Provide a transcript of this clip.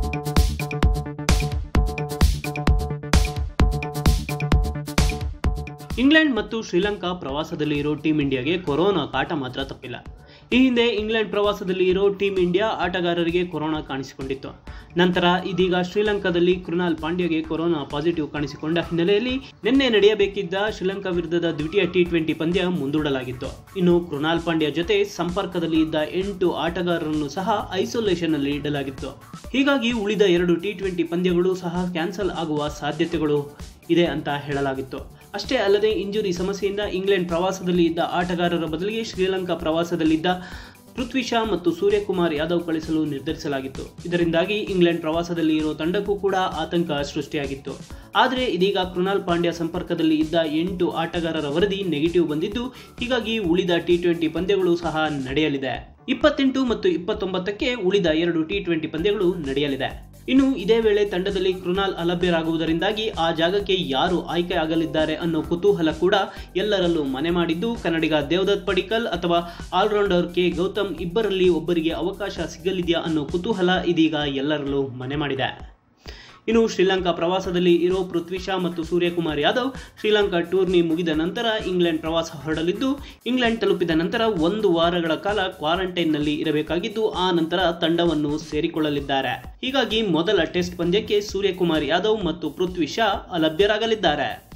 England ಮತ್ತು ಶ್ರೀಲಂಕಾ ಪ್ರವಾಸದಲ್ಲಿ ಇರೋ ಟೀಂ ಇಂಡಿಯಾಗೆ ಕೊರೋನಾ ಕಾಟ ಮಾತ್ರ ತಪ್ಪಿಲ್ಲ. ಈ ಹಿಂದೆ ಇಂಗ್ಲೆಂಡ್ ಪ್ರವಾಸದಲ್ಲಿ ಇರೋ ಟೀಂ ಇಂಡಿಯಾ ಆಟಗಾರರಿಗೆ ಕೊರೋನಾ ಕಾಣಿಸಿಕೊಂಡಿತ್ತು. ನಂತರ ಇದೀಗ ಶ್ರೀಲಂಕಾದಲ್ಲಿ ಕೃನಾಲ್ ಪಾಂಡ್ಯಗೆ ಕೊರೋನಾ ಪಾಸಿಟಿವ್ ಕಾಣಿಸಿಕೊಂಡ ಹಿನ್ನೆಲೆಯಲ್ಲಿ ನಿನ್ನೆ ನಡೆಯಬೇಕಿದ್ದ ಶ್ರೀಲಂಕಾ ವಿರುದ್ಧದ ದ್ವಿತೀಯ T20 ಪಂದ್ಯ ಮುಂದೂಡಲಾಗಿತ್ತು. ಇನ್ನು ಕೃನಾಲ್ ಪಾಂಡ್ಯ ಜೊತೆ ಸಂಪರ್ಕದಲ್ಲಿ ಇದ್ದ 8 ಆಟಗಾರರನ್ನು ಸಹ ಐಸೋಲೇಷನ್ ನಲ್ಲಿ ಇಡಲಾಗಿತ್ತು. ಹೀಗಾಗಿ ಉಳಿದ 2 T20 ಪಂದ್ಯಗಳು ಸಹ ಕ್ಯಾನ್ಸಲ್ ಆಗುವ ಸಾಧ್ಯತೆಗಳು ಇದೆ ಅಂತ ಹೇಳಲಾಗಿತ್ತು. ಅಷ್ಟೇ ಅಲ್ಲದೆ ಇಂಜುರಿ ಸಮಸ್ಯೆಯಿಂದ ಇಂಗ್ಲೆಂಡ್ ಪ್ರವಾಸದಲ್ಲಿ ಇದ್ದ ಆಟಗಾರರ ಬದಲಿಗೆ ಶ್ರೀಲಂಕಾ ಪ್ರವಾಸದಲ್ಲಿದ್ದ ಪೃಥ್ವಿ ಶಾ ಮತ್ತು ಸೂರ್ಯಕುಮಾರ್ ಯಾದವ್ ಕಳಿಸಲು ನಿರ್ಧರಿಸಲಾಗಿತ್ತು. ಇದರಿಂದಾಗಿ ಇಂಗ್ಲೆಂಡ್ ಪ್ರವಾಸದಲ್ಲಿ ಇರೋ ತಂಡಕ್ಕೂ ಕೂಡ ಆತಂಕ ಸೃಷ್ಟಿಯಾಗಿತ್ತು. ಆದರೆ ಇದೀಗ ಕೃನಾಲ್ ಪಾಂಡ್ಯ ಸಂಪರ್ಕದಲ್ಲಿ ಇದ್ದ 8 ಆಟಗಾರರ ವರದಿ ನೆಗೆಟಿವ್ ಬಂದಿದ್ದು, ಹೀಗಾಗಿ ಉಳಿದ T20 ಪಂದ್ಯಗಳು ಸಹ ನಡೆಯಲಿದೆ. 28 ಮತ್ತು 29ಕ್ಕೆ ಉಳಿದ 2 T20 ಪಂದ್ಯಗಳು ನಡೆಯಲಿದೆ. ಇನ್ನು ಇದೇ ವೇಳೆ ತಂಡದಲ್ಲಿ ಕೃನಾಲ್ ಅಲಭ್ಯರಾಗುವುದರಿಂದಾಗಿ ಆ ಜಾಗಕ್ಕೆ ಯಾರು ಆಯ್ಕೆ ಆಗಲಿದ್ದಾರೆ ಅನ್ನೋ ಕುತೂಹಲ ಕೂಡ ಎಲ್ಲರಲ್ಲೂ ಮನೆ ಮಾಡಿದ್ದು, ಕನ್ನಡಿಗ ದೇವದತ್ ಪಡಿಕ್ಕಲ್ ಅಥವಾ ಆಲ್ರೌಂಡರ್ ಕೆ ಗೌತಮ್ ಇಬ್ಬರಲ್ಲಿ ಒಬ್ಬರಿಗೆ ಅವಕಾಶ ಸಿಗಲಿದೆಯಾ ಅನ್ನೋ ಕುತೂಹಲ ಇದೀಗ ಎಲ್ಲರಲ್ಲೂ ಮನೆ ಮಾಡಿದೆ. ಇನ್ನು ಶ್ರೀಲಂಕಾ ಪ್ರವಾಸದಲ್ಲಿ ಇರೋ ಪೃಥ್ವಿ ಶಾ ಮತ್ತು ಸೂರ್ಯಕುಮಾರ್ ಯಾದವ್ ಶ್ರೀಲಂಕಾ ಟೂರ್ನಿ ಮುಗಿದ ನಂತರ ಇಂಗ್ಲೆಂಡ್ ಪ್ರವಾಸ ಹೊರಡಲಿದ್ದು, ಇಂಗ್ಲೆಂಡ್ ತಲುಪಿದ ನಂತರ 1 ವಾರಗಳ ಕಾಲ ಕ್ವಾರಂಟೈನ್ನಲ್ಲಿ ಇರಬೇಕಾಗಿದ್ದು, ಆ ನಂತರ ತಂಡವನ್ನು ಸೇರಿಕೊಳ್ಳಲಿದ್ದಾರೆ. ಹೀಗಾಗಿ ಮೊದಲ ಟೆಸ್ಟ್ ಪಂದ್ಯಕ್ಕೆ ಸೂರ್ಯಕುಮಾರ್ ಯಾದವ್ ಮತ್ತು ಪೃಥ್ವಿ ಶಾ ಅಲಭ್ಯರಾಗಲಿದ್ದಾರೆ.